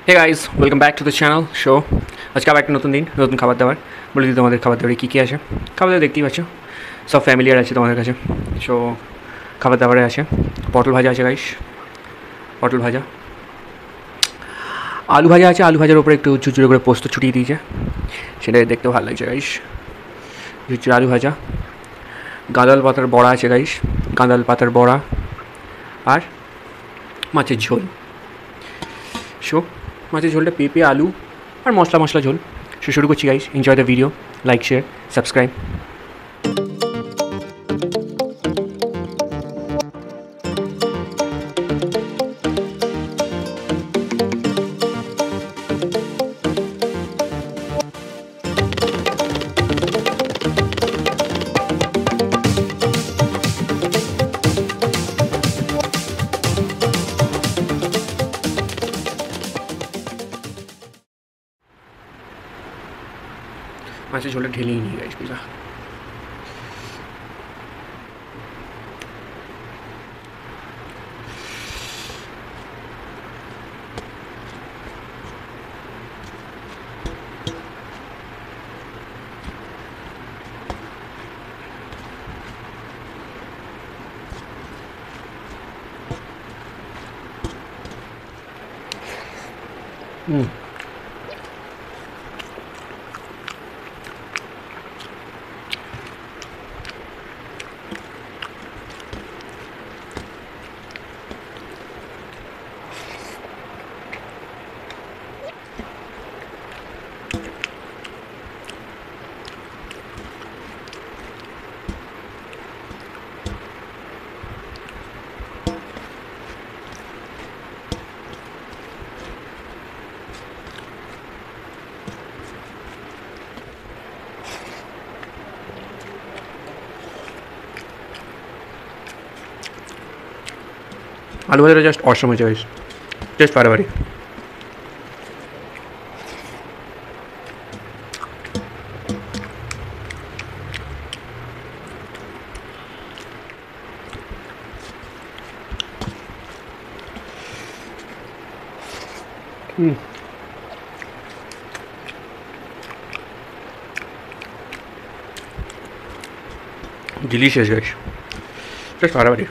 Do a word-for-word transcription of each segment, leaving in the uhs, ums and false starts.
Hey guys, welcome back to the channel show. আজকে আবার একটা নতুন দিন, নতুন খাবার দাবার। বলে দিই তোমাদের খাবার দাবারে কী কী আছে। খাবার দাবার দেখতেই পাচ্ছ, সব ফ্যামিলিয়ার আছে তোমাদের কাছে। সো খাবার দাবারে আছে পটল ভাজা আছে গাইস, পটল ভাজা, আলু ভাজা আছে। আলু ভাজার উপরে একটু চুচুড়ে করে পোস্ত ছুটিয়ে দিয়েছে, সেটা দেখতে ভালো লাগছে গাইস। চুচুড়ে আলু ভাজা, গাঁদাল পাতার বড়া আছে গাইস, গাঁদাল পাতার বড়া, আর মাছের ঝোল। সো মাছের ঝোলটা পেঁপে, আলু আর মশলা মশলা ঝোল। সো শুরু করছি guys. Enjoy the video, like, share, subscribe. মাছের ঝোলটা ঢেলেই নিয়ে গাইস পিজা। হুম আলু ভাজাটা জাস্ট অসম হয়েছে গাইস, জাস্ট পারাবারি। হুম ডিলিশিয়াস গাইস, জাস্ট পারাবারি।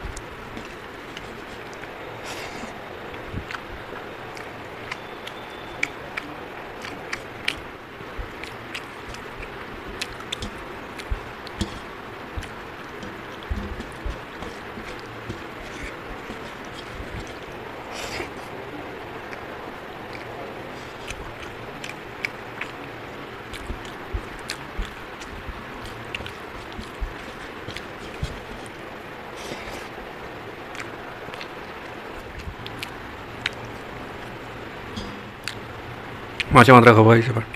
মাছে মাত্রা খাবো গাইস এবার।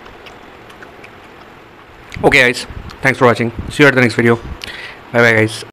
Okay guys, thanks for watching. See you at the next video. Bye bye guys.